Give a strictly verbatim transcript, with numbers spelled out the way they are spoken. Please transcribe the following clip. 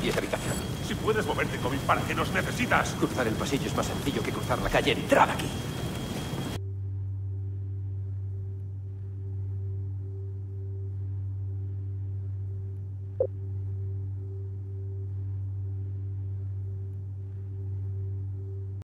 diez habitaciones. Si puedes moverte, Comin, ¿para qué nos necesitas? Cruzar el pasillo es más sencillo que cruzar la calle. ¡Entrad aquí!